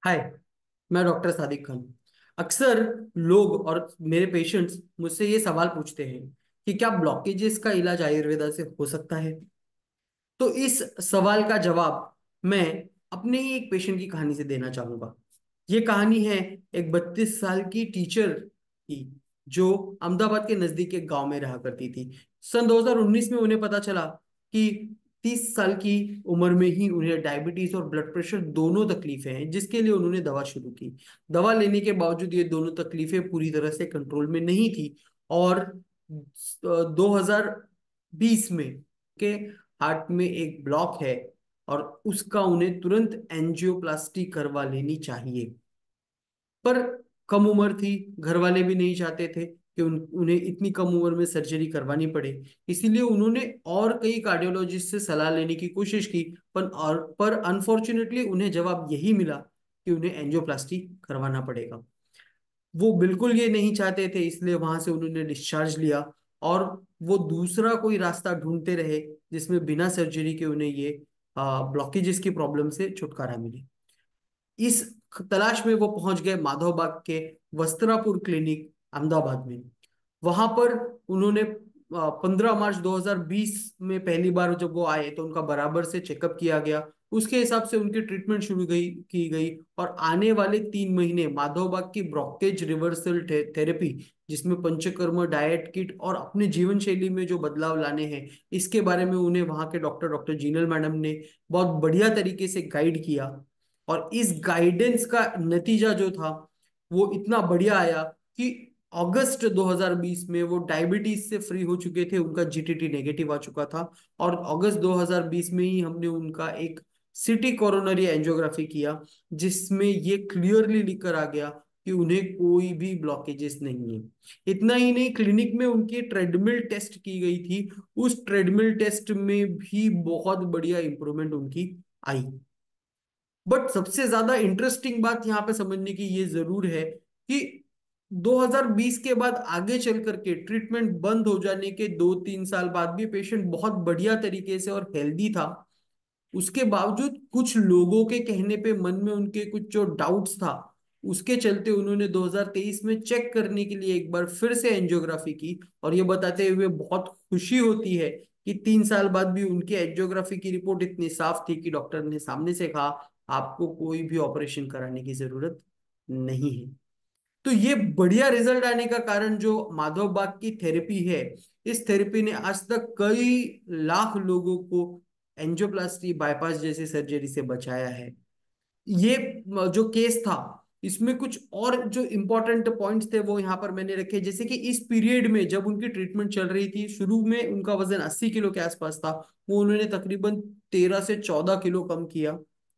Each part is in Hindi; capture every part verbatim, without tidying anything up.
हाय। मैं डॉक्टर सादिक खान। अक्सर लोग और मेरे पेशेंट्स मुझसे ये सवाल पूछते हैं कि क्या ब्लॉकेजेस का इलाज आयुर्वेदा से हो सकता है। तो इस सवाल का जवाब मैं अपने ही एक पेशेंट की कहानी से देना चाहूंगा। ये कहानी है एक बत्तीस साल की टीचर की, जो अहमदाबाद के नजदीक एक गांव में रहा करती थी। सन दो हज़ार उन्नीस में उन्हें पता चला कि तीस साल की उम्र में ही उन्हें डायबिटीज और ब्लड प्रेशर दोनों तकलीफें हैं, जिसके लिए उन्होंने दवा शुरू की। दवा लेने के बावजूद ये दोनों तकलीफें पूरी तरह से कंट्रोल में नहीं थी। और दो हज़ार बीस में के हार्ट में एक ब्लॉक है और उसका उन्हें तुरंत एंजियोप्लास्टी करवा लेनी चाहिए। पर कम उम्र थी, घर वाले भी नहीं चाहते थे कि उन, उन्हें इतनी कम उम्र में सर्जरी करवानी पड़े। इसीलिए उन्होंने और कई कार्डियोलॉजिस्ट से सलाह लेने की कोशिश की, पर और पर अनफॉर्चुनेटली उन्हें जवाब यही मिला कि उन्हें एंजियोप्लास्टी करवाना पड़ेगा। वो बिल्कुल ये नहीं चाहते थे, इसलिए वहां से उन्होंने डिस्चार्ज लिया और वो दूसरा कोई रास्ता ढूंढते रहे जिसमें बिना सर्जरी के उन्हें ये ब्लॉकेजेस की प्रॉब्लम से छुटकारा मिले। इस तलाश में वो पहुंच गए माधवबाग के वस्त्रापुर क्लिनिक अहमदाबाद में। वहां पर उन्होंने पंद्रह मार्च दो हज़ार बीस में पहली बार जब वो आए तो उनका बराबर से चेकअप किया गया। उसके हिसाब से उनकी ट्रीटमेंट शुरू गई की गई और आने वाले तीन महीने माधवबाग की ब्लॉकेज रिवर्सल थे, थेरेपी, जिसमें पंचकर्म, डाइट किट और अपने जीवन शैली में जो बदलाव लाने हैं, इसके बारे में उन्हें वहां के डॉक्टर डॉक्टर जीनल मैडम ने बहुत बढ़िया तरीके से गाइड किया। और इस गाइडेंस का नतीजा जो था वो इतना बढ़िया आया कि अगस्त दो हज़ार बीस में वो डायबिटीज से फ्री हो चुके थे, उनका जीटीटी नेगेटिव आ चुका था। और अगस्त दो हज़ार बीस में ही हमने उनका एक सिटी कोरोनरी एंजियोग्राफी किया, जिसमें ये क्लियरली लिख कर आ गया कि उन्हें कोई भी ब्लॉकेजेस नहीं है। इतना ही नहीं, क्लिनिक में उनकी ट्रेडमिल टेस्ट की गई थी, उस ट्रेडमिल टेस्ट में भी बहुत बढ़िया इंप्रूवमेंट उनकी आई। बट सबसे ज्यादा इंटरेस्टिंग बात यहाँ पे समझने की ये जरूर है कि दो हज़ार बीस के बाद आगे चल करके ट्रीटमेंट बंद हो जाने के दो तीन साल बाद भी पेशेंट बहुत बढ़िया तरीके से और हेल्दी था। उसके बावजूद कुछ लोगों के कहने पे मन में उनके कुछ जो डाउट्स था, उसके चलते उन्होंने दो हज़ार तेईस में चेक करने के लिए एक बार फिर से एंजियोग्राफी की। और ये बताते हुए बहुत खुशी होती है कि तीन साल बाद भी उनकी एंजियोग्राफी की रिपोर्ट इतनी साफ थी कि डॉक्टर ने सामने से कहा आपको कोई भी ऑपरेशन कराने की जरूरत नहीं है। तो ये बढ़िया रिजल्ट आने का कारण जो माधव बाग की थेरेपी है, इस थेरेपी ने आज तक कई लाख लोगों को एंजियोप्लास्टी, बाईपास जैसी सर्जरी से बचाया है। ये जो केस था, इसमें कुछ और जो इंपॉर्टेंट पॉइंट्स थे वो यहाँ पर मैंने रखे, जैसे कि इस पीरियड में जब उनकी ट्रीटमेंट चल रही थी, शुरू में उनका वजन अस्सी किलो के आसपास था, वो उन्होंने तकरीबन तेरह से चौदह किलो कम किया।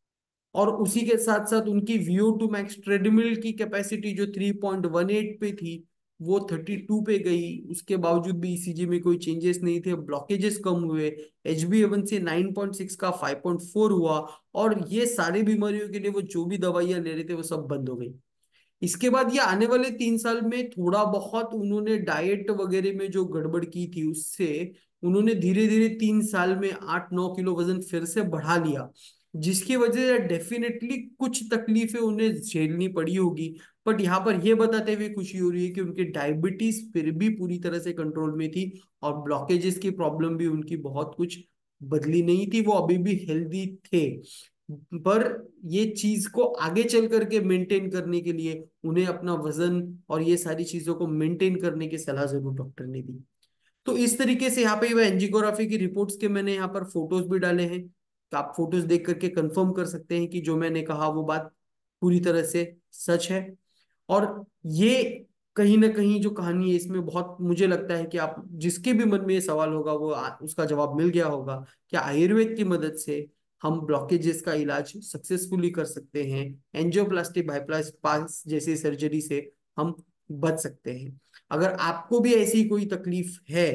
और उसी के साथ साथ उनकी V O two max treadmill की कैपेसिटी जो थ्री पॉइंट वन एट पे थी, वो थर्टी टू पे गई। उसके बावजूद भी ई सी जी में कोई चेंजेस नहीं थे, ब्लॉकेजेस कम हुए। H B A one C nine point six का फाइव पॉइंट फोर हुआ। और ये सारी बीमारियों के लिए वो जो भी दवाइयां ले रहे थे वो सब बंद हो गई। इसके बाद ये आने वाले तीन साल में थोड़ा बहुत उन्होंने डाइट वगैरह में जो गड़बड़ की थी, उससे उन्होंने धीरे धीरे तीन साल में आठ नौ किलो वजन फिर से बढ़ा लिया, जिसकी वजह से डेफिनेटली कुछ तकलीफें उन्हें झेलनी पड़ी होगी। बट यहाँ पर यह बताते हुए खुशी हो रही है कि उनकी डायबिटीज फिर भी पूरी तरह से कंट्रोल में थी और ब्लॉकेजेस की प्रॉब्लम भी उनकी बहुत कुछ बदली नहीं थी, वो अभी भी हेल्दी थे। पर ये चीज को आगे चल करके मेंटेन करने के लिए उन्हें अपना वजन और ये सारी चीजों को मेंटेन करने की सलाह जरूर डॉक्टर ने दी। तो इस तरीके से यहाँ पे वह एंजियोग्राफी की रिपोर्ट्स के मैंने यहाँ पर फोटोज भी डाले हैं, तो आप फोटोज देख करके कंफर्म कर सकते हैं कि जो मैंने कहा वो बात पूरी तरह से सच है। और ये कहीं ना कहीं जो कहानी है इसमें बहुत मुझे लगता है कि आप जिसके भी मन में ये सवाल होगा वो आ, उसका जवाब मिल गया होगा कि आयुर्वेद की मदद से हम ब्लॉकेजेस का इलाज सक्सेसफुली कर सकते हैं। एंजियोप्लास्टी, बाईपास पास जैसी सर्जरी से हम बच सकते हैं। अगर आपको भी ऐसी कोई तकलीफ है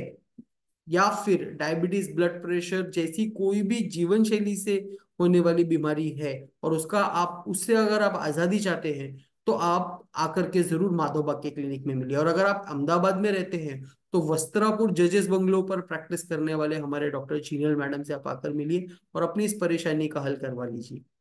या फिर डायबिटीज, ब्लड प्रेशर जैसी कोई भी जीवन शैली से होने वाली बीमारी है और उसका आप उससे अगर आप आजादी चाहते हैं, तो आप आकर के जरूर माधोबाग के क्लिनिक में मिलिए। और अगर आप अहमदाबाद में रहते हैं तो वस्त्रापुर जजेस बंगलो पर प्रैक्टिस करने वाले हमारे डॉक्टर चीनल मैडम से आप आकर मिलिए और अपनी इस परेशानी का हल करवा लीजिए।